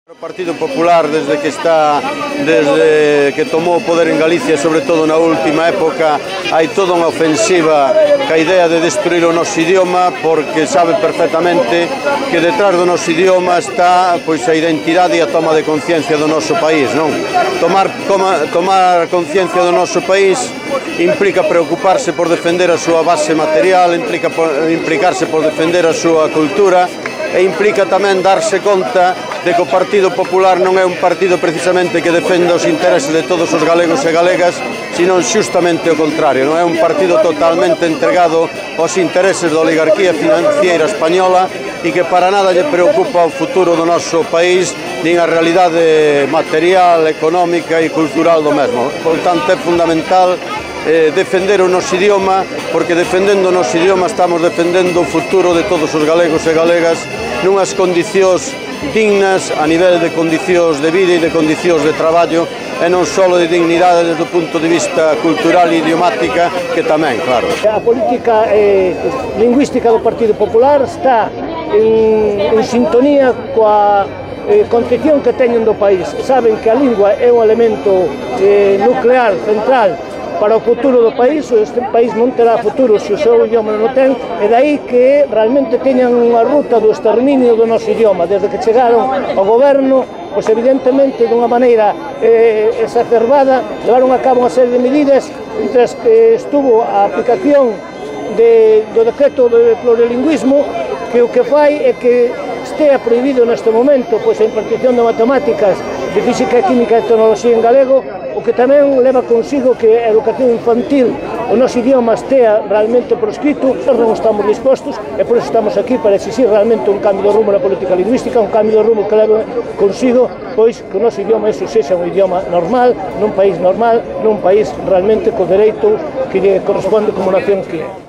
O Partido Popular, desde que tomou o poder en Galicia, sobre todo na última época, hai toda unha ofensiva ca idea de destruir o noso idioma, porque sabe perfectamente que detrás do noso idioma está a identidade e a toma de conciencia do noso país, non? Tomar conciencia do noso país implica preocuparse por defender a súa base material, implicarse por defender a súa cultura, e implica tamén darse conta de que o Partido Popular non é un partido precisamente que defenda os intereses de todos os galegos e galegas, sino xustamente o contrario, non é un partido totalmente entregado aos intereses da oligarquía financiera española e que para nada lle preocupa o futuro do noso país, nin a realidade material, económica e cultural do mesmo. Por tanto, é fundamental defender o noso idioma, porque defendendo o noso idioma estamos defendendo o futuro de todos os galegos e galegas nunhas condicións dignas a nivel de condicións de vida e de condicións de traballo, e non só de dignidade desde o punto de vista cultural e idiomática, que tamén, claro. A política lingüística do Partido Popular está en sintonía coa concepción que teñen do país. Saben que a lingua é un elemento nuclear, central, para o futuro do país. Este país non terá futuro se o seu idioma non o ten, e dai que realmente teñan unha ruta do exterminio do noso idioma. Desde que chegaron ao goberno, pois evidentemente dunha maneira exacerbada, levaron a cabo unha serie de medidas, mientras estuvo a aplicación do decreto de plurilingüismo, que o que fai é que estea prohibido neste momento pois a impartición de matemáticas, de física, química e tecnoloxía en galego, o que tamén leva consigo que a educación infantil, o noso idioma estea realmente proscrito. Nós non estamos dispostos, e por isso estamos aquí para exigir realmente un cambio de rumo na política lingüística, un cambio de rumo que leve consigo pois que o noso idioma sexa un idioma normal, nun país normal, nun país realmente co dereito que lle corresponde como nación que é.